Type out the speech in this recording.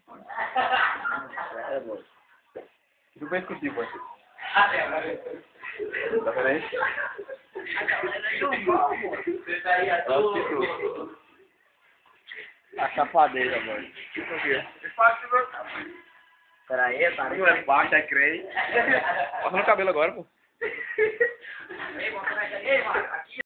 É, mano. Tudo bem contigo, mano. Tá vendo aí? A chapadeira, mano. Peraí, tá Não é baixo, é creme. Passa no cabelo agora, pô. Ei, mano,